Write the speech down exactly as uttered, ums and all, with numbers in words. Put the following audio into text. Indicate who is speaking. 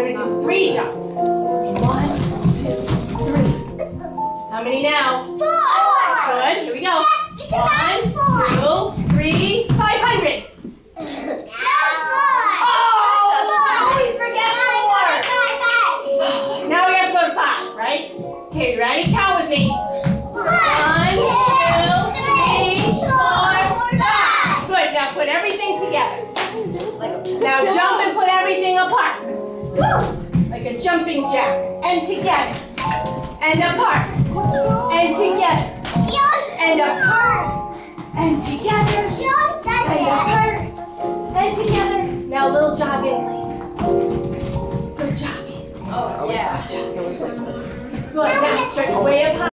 Speaker 1: We're going to do three jumps. One, two, three. How many now?
Speaker 2: Four.
Speaker 1: Good. Here we go.
Speaker 2: Because I'm four.
Speaker 1: One, two, three, five hundred.
Speaker 2: No,
Speaker 1: Oh, always forget four. Now we have to go to five, right? Okay, ready? Count with me. One, two, three, four, five. Good. Now put everything together. Now jump and put everything apart. Like a jumping jack. And together. And apart. And together. And apart. And together. And apart. And together. Now a little jog in place. Good job, Nancy.
Speaker 3: Oh, yeah.
Speaker 1: Good. Now stretch way up high.